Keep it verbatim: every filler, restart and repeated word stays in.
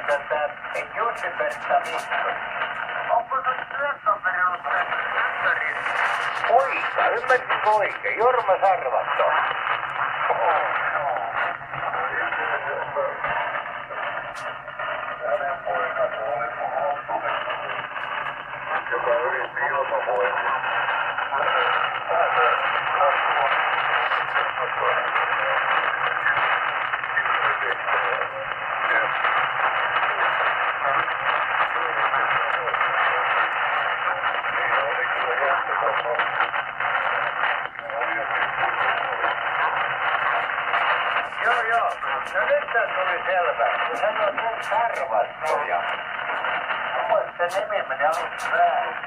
tätä Jussi-Pertta Mikkonen. Onko se työkaveri ollut tässä ympärissä? Poika, ymmärsinkö oikein? Jorma Sarvatto. Hänen poikansa oli Hoppunen, joka yritti ilmavoimia. Joo, joo. No nyt tää tuli selvä. Hän on mun Sarvatto ja... Mulla se nimi meni aluksi väärin.